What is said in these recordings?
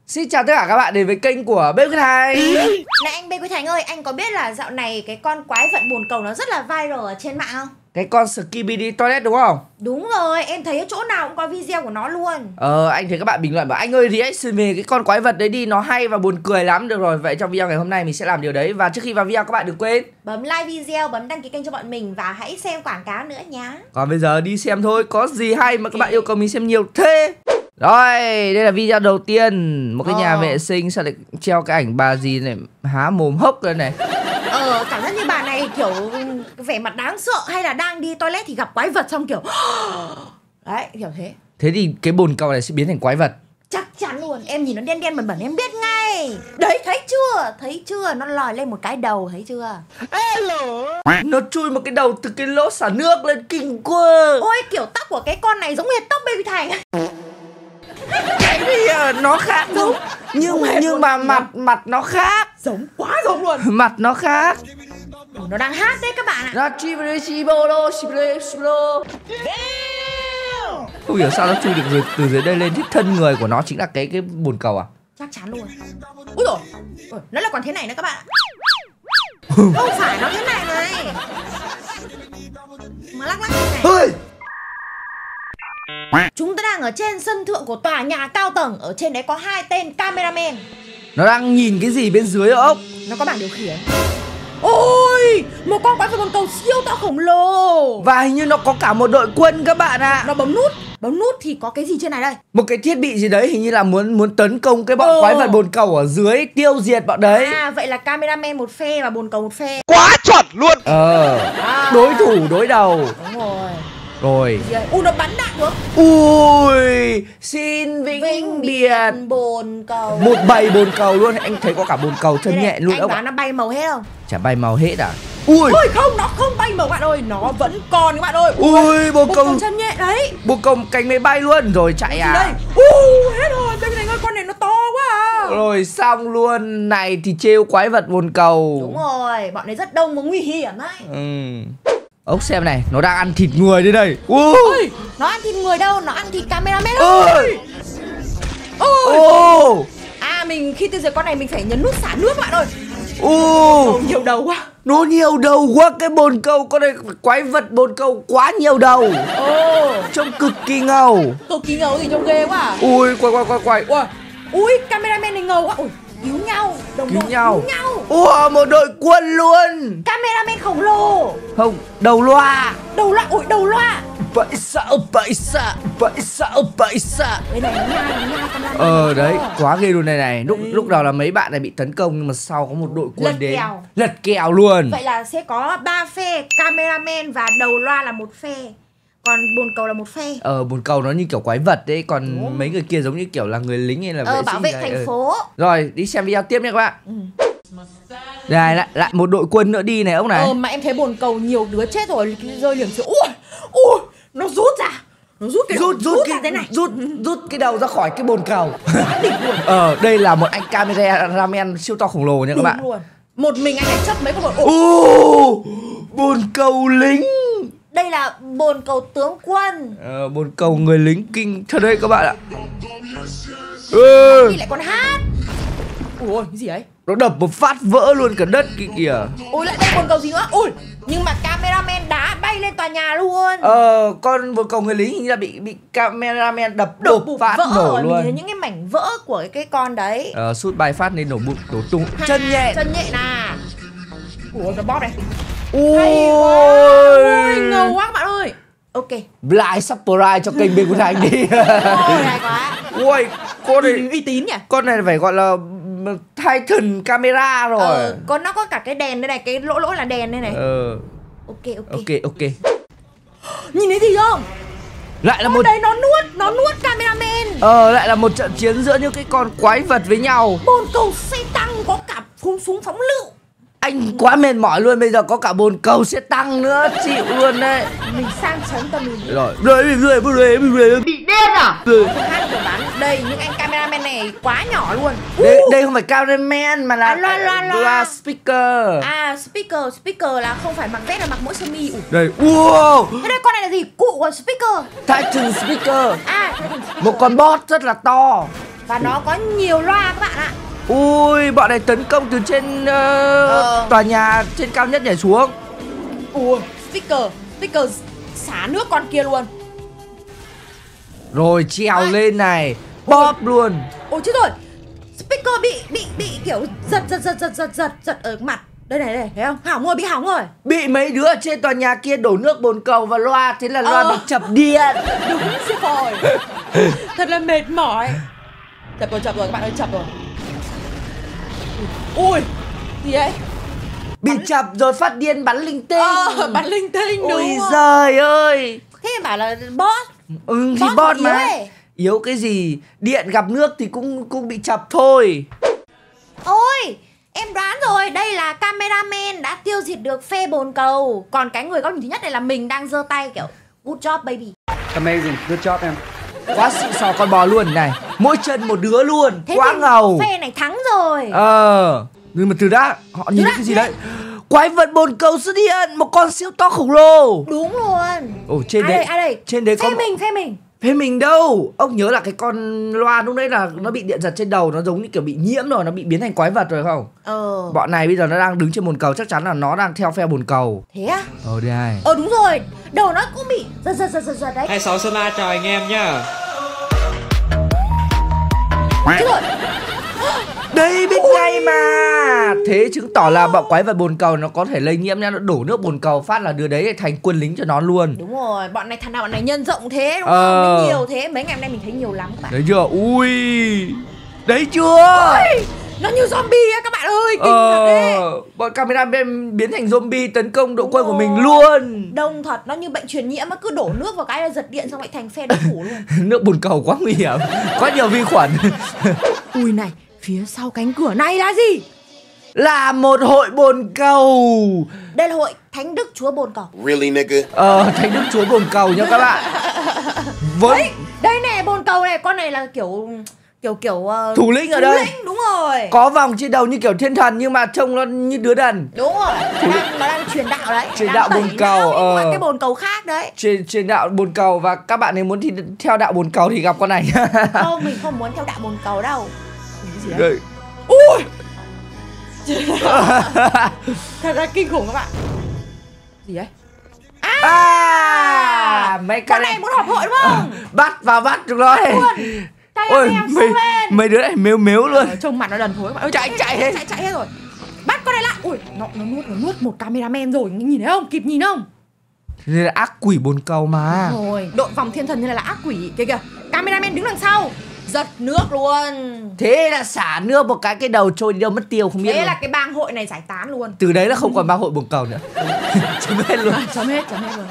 Xin chào tất cả các bạn đến với kênh của Bê Quý Thành. Này anh Bê Quý Thành ơi, anh có biết là dạo này cái con quái vật bồn cầu nó rất là viral ở trên mạng không? Cái con Skibidi Toilet đúng không? Đúng rồi, em thấy ở chỗ nào cũng có video của nó luôn. Anh thấy các bạn bình luận bảo anh ơi reaction về cái con quái vật đấy đi, nó hay và buồn cười lắm. Được rồi, vậy trong video ngày hôm nay mình sẽ làm điều đấy. Và trước khi vào video các bạn đừng quên bấm like video, bấm đăng ký kênh cho bọn mình và hãy xem quảng cáo nữa nhá. Còn bây giờ đi xem thôi, có gì hay mà các bạn yêu cầu mình xem nhiều thế. Rồi, đây là video đầu tiên. Một cái nhà vệ sinh sao lại treo cái ảnh bà gì này há mồm hốc lên này. Cảm giác như bà này kiểu vẻ mặt đáng sợ hay là đang đi toilet thì gặp quái vật xong kiểu đấy, kiểu thế. Thế thì cái bồn cầu này sẽ biến thành quái vật. Chắc chắn luôn, em nhìn nó đen đen bẩn bẩn em biết ngay. Đấy, thấy chưa, nó lòi lên một cái đầu, thấy chưa? Hello. Nó chui một cái đầu từ cái lỗ xả nước lên, kinh quá. Ôi, kiểu tóc của cái con này giống hệt tóc Bê Quý Thành. Cái thì nó khác đúng. Nhưng mà mặt nó khác. Giống quá giống luôn. Mặt nó khác. Nó đang hát đấy các bạn ạ. Không hiểu sao nó chui được từ dưới đây lên. Thế thân người của nó chính là cái bồn cầu à? Chắc chắn luôn. Úi dồi, nó là còn thế này nữa các bạn ạ. Không phải nó thế này này. Mà lắc thế này. Chúng ta đang ở trên sân thượng của tòa nhà cao tầng. Ở trên đấy có hai tên cameraman. Nó đang nhìn cái gì bên dưới ốc? Nó có bảng điều khiển. Ôi, một con quái vật bồn cầu siêu to khổng lồ. Và hình như nó có cả một đội quân các bạn ạ. Nó bấm nút thì có cái gì trên này đây? Một cái thiết bị gì đấy, hình như là muốn tấn công cái bọn quái vật bồn cầu ở dưới, tiêu diệt bọn đấy. À, vậy là cameraman một phe và bồn cầu một phe. Quá chuẩn luôn. Đối thủ đối đầu. Đúng rồi. Rồi. Nó bắn đạn được. Ui, xin vĩnh biệt bồn cầu. Một bầy bồn cầu luôn. Anh thấy có cả bồn cầu chân nhẹ luôn. Anh đoán nó bay màu hết không? Chả bay màu hết à? Ui không, nó không bay màu bạn ơi. Nó vẫn còn các bạn ơi. Ui, bồn cầu chân nhẹ đấy. Bồn cầu cánh máy bay luôn. Rồi chạy à? Đây. Hết rồi. Bên này ơi, con này nó to quá à. Rồi xong luôn. Này thì trêu quái vật bồn cầu. Đúng rồi, bọn này rất đông và nguy hiểm đấy. Ốc xem này, nó đang ăn thịt người đây này. Ôi, nó ăn thịt người đâu, nó ăn thịt cameraman ơi. À, mình khi tiêu diệt con này mình phải nhấn nút xả nước bạn ơi. Nhiều đầu quá. Nó nhiều đầu quá, cái bồn cầu con này quái vật bồn cầu quá nhiều đầu. Trông cực kỳ ngầu. Cực kỳ ngầu thì trông ghê quá à. Ui, quay. Ui, cameraman này ngầu quá. Ui, cứu nhau. Cứu nhau. Một đội quân luôn. Cameraman khổng lồ. Không, đầu loa. Ui, đầu loa. Bậy xạ. Đây này, nha, đấy, quá ghê luôn này. Lúc đầu là mấy bạn này bị tấn công nhưng mà sau có một đội quân đến lật kèo luôn. Vậy là sẽ có 3 phe, cameraman và đầu loa là một phe. Còn bồn cầu là một phe. Bồn cầu nó như kiểu quái vật đấy, còn mấy người kia giống như kiểu là người lính hay là vệ sinh bảo vệ thành phố. Rồi, đi xem video tiếp nha các bạn. Đây, lại một đội quân nữa đi này ông này. Mà em thấy bồn cầu nhiều đứa chết rồi, rơi liềm xuống. Ui, nó rút ra. Nó rút cái rút cái đầu ra khỏi cái bồn cầu. Đây là một anh cameraman siêu to khổng lồ nha các bạn. Luôn. Một mình anh này chấp mấy con bồn. Bồn cầu lính. Đây là bồn cầu tướng quân. Bồn cầu người lính kinh thật đấy các bạn ạ. Thì lại còn hát. Ui, cái gì ấy? Nó đập một phát vỡ luôn cả đất kìa. Ui, lại đây bồn cầu gì nữa? Ui, nhưng mà cameraman đá bay lên tòa nhà luôn. Con bồn cầu người lính hình như là bị cameraman đập phát nổ luôn. Mình thấy những cái mảnh vỡ của cái con đấy. Sút bay phát nên nổ bụng, đổ tung. Chân nhẹ nè. Ủa, nó bóp này. Ui, ngầu quá các bạn ơi. Ok. Like, subscribe cho kênh Bê Quý Thành đi. Hay quá. Ui, con này uy tín nhỉ. Con này phải gọi là Titan camera rồi. Con nó có cả cái đèn đây này, cái lỗ là đèn đây này. Ok. Nhìn thấy gì không? Lại là một đây nó nuốt cameraman. Lại là một trận chiến giữa những cái con quái vật với nhau. Bồn cầu xe tăng có cả súng phóng lựu. Anh quá mệt mỏi luôn, bây giờ có cả bồn cầu sẽ tăng nữa, chịu luôn đấy. Mình sang chấn tâm lý. Rồi, bị đen à? Đây, những anh cameraman này quá nhỏ luôn. Đây không phải cameraman mà là loa speaker. Speaker là không phải mặc vest là mặc mỗi sơ mi. Đây, Thế đây, con này là gì? Cụ của speaker. Titan speaker. Một con boss rất là to. Và nó có nhiều loa các bạn ạ. Ui, bọn này tấn công từ trên tòa nhà trên cao nhất nhảy xuống. Ui, Speaker xả nước con kia luôn. Rồi trèo lên này, bóp luôn. Ôi chết rồi, Speaker bị kiểu giật ở mặt. Đây, thấy không? Hỏng rồi, bị hỏng rồi. Bị mấy đứa ở trên tòa nhà kia đổ nước bồn cầu vào loa, thế là loa bị chập điện. Đúng rồi. Thật là mệt mỏi. Chập rồi các bạn ơi, chập rồi. Ui, gì đấy? Bị chập rồi phát điên bắn linh tinh. Bắn linh tinh đúng. Ôi giời ơi. Thế mà bảo là boss. Thì boss mà yếu cái gì, điện gặp nước thì cũng bị chập thôi. Ôi, em đoán rồi, đây là cameraman đã tiêu diệt được phe bồn cầu. Còn cái người góc nhìn thứ nhất này là mình đang giơ tay kiểu good job baby. Amazing, good job em. Quá xịn sò con bò luôn này. Mỗi chân một đứa luôn. Thế quá ngầu. Phe này thắng rồi. Nhưng mà từ đã họ nhìn cái gì đấy? Quái vật bồn cầu xuất hiện, một con siêu to khổng lồ. Đúng luôn. Ồ, trên ai đấy, đây? Trên đấy có Phê mình đâu. Ông nhớ là cái con loa lúc đấy là nó bị điện giật trên đầu, nó giống như kiểu bị nhiễm rồi, nó bị biến thành quái vật rồi không? Bọn này bây giờ nó đang đứng trên bồn cầu, chắc chắn là nó đang theo phe bồn cầu. Thế á? Đây. Đúng rồi, đầu nó cũng bị giật đấy. 26 Sơn La chào anh em nhá. Thế rồi. Đây biết ngay mà. Thế chứng tỏ là bọn quái vật bồn cầu nó có thể lây nhiễm nha. Nó đổ nước bồn cầu phát là đưa đấy thành quân lính cho nó luôn. Đúng rồi, bọn này thằng nào bọn này nhân rộng thế đúng không? Nó nhiều thế, mấy ngày hôm nay mình thấy nhiều lắm các bạn. Đấy chưa? Ui, đấy chưa? Ui, nó như zombie á các bạn ơi, kinh thật đấy. Bọn camera biến thành zombie tấn công đội quân của mình luôn. Đông thật, nó như bệnh truyền nhiễm, nó cứ đổ nước vào cái là giật điện xong lại thành phe đối thủ luôn. Nước bồn cầu quá nguy hiểm, quá nhiều vi khuẩn. Ui này, phía sau cánh cửa này là gì? Là một hội bồn cầu. Đây là hội Thánh Đức Chúa Bồn Cầu. Really nigga? Thánh Đức Chúa Bồn Cầu nha các bạn. Đây nè, bồn cầu này, con này là kiểu thủ lĩnh ở đây. Thủ lĩnh, đúng rồi. Có vòng trên đầu như kiểu thiên thần nhưng mà trông nó như đứa đần. Đúng rồi, nó đang truyền đạo đấy. Truyền đạo bồn cầu. Cái bồn cầu khác đấy. Truyền đạo bồn cầu, và các bạn ấy muốn theo đạo bồn cầu thì gặp con này. Không, mình không muốn theo đạo bồn cầu đâu. Cái gì đấy? Ui. Thật ra kinh khủng các bạn. Gì đấy? Mấy con này muốn họp hội đúng không? Bắt được rồi. Ôi, mấy đứa này mếu luôn. Trông mặt nó đần thối các bạn. Chạy hết rồi. Bắt con này lại. Ui, nó nuốt một cameraman rồi, nhìn thấy không? Kịp nhìn không? Thế là ác quỷ bồn cầu mà. Rồi, đội vòng thiên thần như này là ác quỷ. Kìa, cameraman đứng đằng sau, giật nước luôn. Thế là xả nước một cái đầu trôi đi đâu mất tiêu không biết. Thế luôn. là cái bang hội này giải tán luôn. Từ đấy là không còn bang hội bồn cầu nữa. Chấm hết luôn. Chấm hết luôn.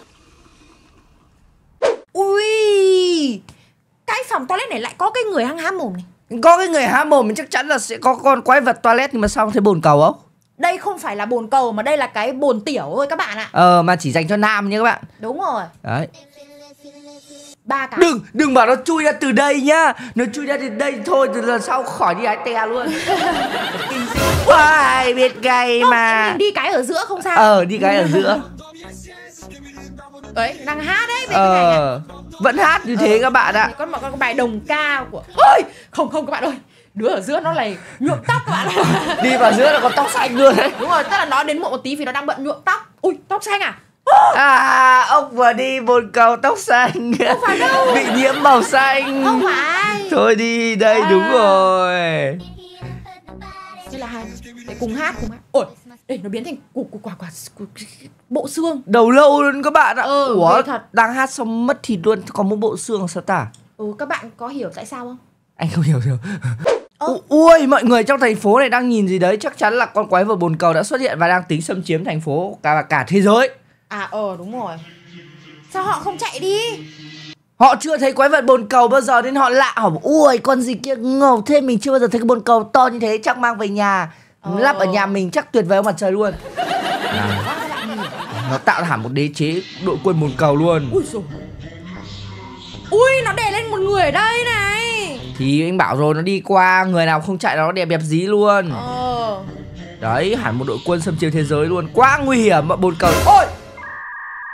Ui, cái phòng toilet này lại có cái người há mồm này. Có cái người há mồm chắc chắn là sẽ có con quái vật toilet, nhưng mà sao không thấy bồn cầu không? Đây không phải là bồn cầu mà đây là cái bồn tiểu thôi các bạn ạ. Mà chỉ dành cho nam nha các bạn. Đúng rồi. Đấy. 3 cái. Đừng bảo nó chui ra từ đây nhá. Nó chui ra từ đây thôi, từ lần sau khỏi đi hái te luôn. Ai biết gay mà. Mình đi cái ở giữa không sao. Đi cái ở giữa. Đấy, đang hát đấy về cái này. Vẫn hát như thế các bạn ạ. Có một cái bài đồng ca của. Ôi, không các bạn ơi. Đứa ở giữa nó này nhuộm tóc các bạn. Đi vào giữa là có tóc xanh luôn đấy. Đúng rồi, tức là nó đến muộn một tí vì nó đang bận nhuộm tóc. Ui, tóc xanh à? Ông vừa đi bồn cầu tóc xanh. Không phải đâu. Bị nhiễm màu xanh. Không phải. Thôi đi, đây đúng rồi. Thế là hai để cùng hát. Ôi, đây nó biến thành quả bộ xương. Đầu lâu luôn các bạn ạ. Ủa, thật. Đang hát xong mất thịt luôn, có một bộ xương sao tả? Các bạn có hiểu tại sao không? Anh không hiểu. Ui, mọi người trong thành phố này đang nhìn gì đấy. Chắc chắn là con quái vật bồn cầu đã xuất hiện và đang tính xâm chiếm thành phố cả thế giới. Đúng rồi. Sao họ không chạy đi? Họ chưa thấy quái vật bồn cầu bao giờ nên họ lạ hỏi ui con gì kia ngầu thế, mình chưa bao giờ thấy cái bồn cầu to như thế, chắc mang về nhà lắp ở nhà mình chắc tuyệt vời hơn mặt trời luôn. Nó tạo hẳn một đế chế đội quân bồn cầu luôn. Ui, nó đè lên một người ở đây này. Thì anh bảo rồi, nó đi qua, người nào không chạy nó đẹp dí luôn. Đấy, hẳn một đội quân xâm chiếm thế giới luôn. Quá nguy hiểm bọn bồn cầu.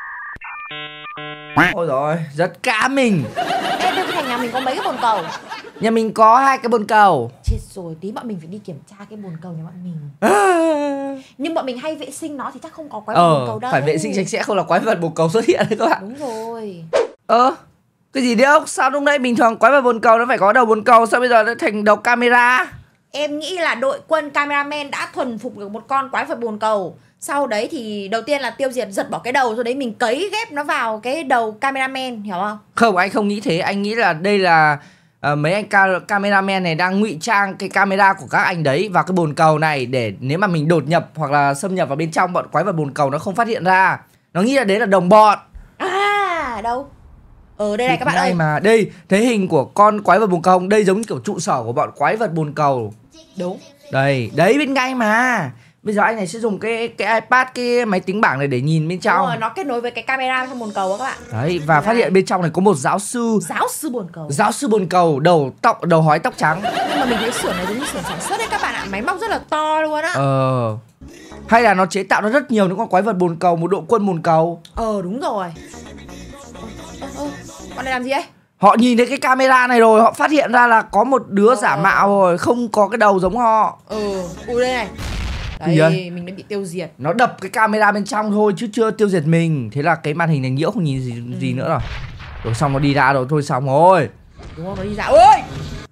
Ôi rồi, rất cá mình. Em bên thành nhà mình có mấy cái bồn cầu. Nhà mình có 2 cái bồn cầu. Chết rồi, tí bọn mình phải đi kiểm tra cái bồn cầu nhà bọn mình. Nhưng bọn mình hay vệ sinh nó thì chắc không có quái vật bồn cầu đâu. Phải vệ sinh sạch sẽ không là quái vật bồn cầu xuất hiện đấy các bạn. Đúng rồi. Cái gì đấy ông? Sao lúc nãy bình thường quái vật bồn cầu nó phải có đầu bồn cầu, sao bây giờ nó thành đầu camera? Em nghĩ là đội quân cameraman đã thuần phục được một con quái vật bồn cầu. Sau đấy thì đầu tiên là tiêu diệt, giật bỏ cái đầu, rồi đấy mình cấy ghép nó vào cái đầu cameraman, hiểu không? Không, anh không nghĩ thế. Anh nghĩ là đây là mấy anh cameraman này đang ngụy trang cái camera của các anh đấy vào cái bồn cầu này, để nếu mà mình đột nhập hoặc là xâm nhập vào bên trong, bọn quái vật bồn cầu nó không phát hiện ra. Nó nghĩ là đấy là đồng bọn. À, đâu? Đây này các bạn ơi. Mà đây, thấy hình của con quái vật bồn cầu, đây giống kiểu trụ sở của bọn quái vật bồn cầu. Đúng. Đây, đấy bên ngay mà. Bây giờ anh này sẽ dùng cái iPad, cái máy tính bảng này để nhìn bên trong. Đúng rồi, nó kết nối với cái camera trong bồn cầu đó các bạn. Đấy, và phát hiện bên trong này có một giáo sư. Giáo sư bồn cầu. Giáo sư bồn cầu, đầu hói tóc trắng. Nhưng mà mình thấy xưởng này giống như xưởng sản xuất đấy các bạn ạ. Máy móc rất là to luôn á. Hay là nó chế tạo ra rất nhiều những con quái vật bồn cầu, một đội quân bồn cầu. Đúng rồi. Con này làm gì đấy? Họ nhìn thấy cái camera này rồi, họ phát hiện ra là có một đứa giả mạo rồi, không có cái đầu giống họ. Ui đây này. Đấy, mình đã bị tiêu diệt. Nó đập cái camera bên trong thôi chứ chưa tiêu diệt mình. Thế là cái màn hình này nhiễu không nhìn gì nữa rồi. Rồi xong nó đi ra rồi, thôi xong rồi. Đúng không, nó đi ra. Ôi!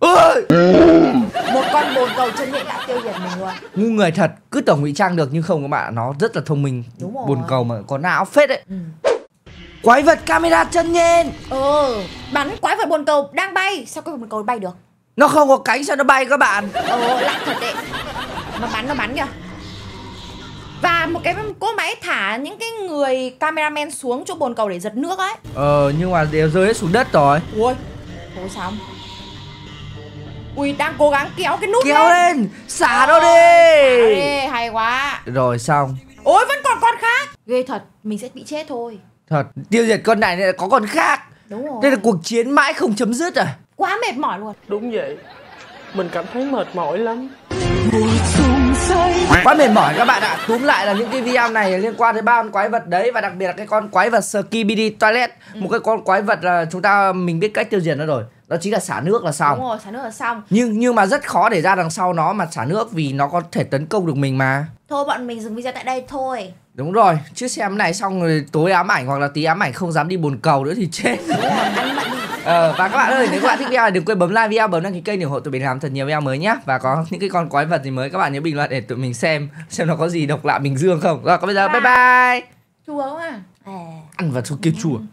Một con bồn cầu chân nhện đã tiêu diệt mình luôn. Ngu người thật, cứ tưởng ngụy trang được nhưng không các bạn, nó rất là thông minh. Đúng rồi. Bồn cầu mà có não phết đấy. Quái vật camera chân nhện. Bắn quái vật bồn cầu đang bay, sao quái vật bồn cầu bay được? Nó không có cánh sao nó bay các bạn? Lạ thật đấy. Nó bắn kìa. Và một cái cỗ máy thả những cái người cameraman xuống chỗ bồn cầu để giật nước ấy. Nhưng mà đều rơi hết xuống đất rồi. Ui, thôi xong. Ui, đang cố gắng kéo cái nút Kéo lên, xả nó đi. Hay quá. Rồi xong. Ôi, vẫn còn con khác. Ghê thật, mình sẽ bị chết thôi. Thật, tiêu diệt con này lại có con khác. Đúng rồi. Đây là cuộc chiến mãi không chấm dứt à? Quá mệt mỏi luôn. Đúng vậy, mình cảm thấy mệt mỏi lắm. Quá mệt mỏi các bạn ạ. Túm lại là những cái video này liên quan đến 3 con quái vật đấy, và đặc biệt là cái con quái vật Skibidi Toilet. Một cái con quái vật là mình biết cách tiêu diệt nó rồi. Đó chính là xả nước là xong. Đúng rồi, xả nước là xong. Nhưng mà rất khó để ra đằng sau nó mà xả nước, vì nó có thể tấn công được mình mà. Thôi bọn mình dừng video tại đây thôi. Đúng rồi, chứ xem này xong rồi tối ám ảnh hoặc là tí ám ảnh không dám đi bồn cầu nữa thì chết. Đúng rồi, ăn mặn đi. Và các bạn ơi, nếu các bạn thích video này đừng quên bấm like video, bấm đăng ký kênh để ủng hộ tụi mình làm thật nhiều video mới nhá. Và có những cái con quái vật gì mới các bạn nhớ bình luận để tụi mình xem nó có gì độc lạ Bình Dương không. Rồi còn bây giờ bye bye. Chua quá à. Ăn vào cho kia chua.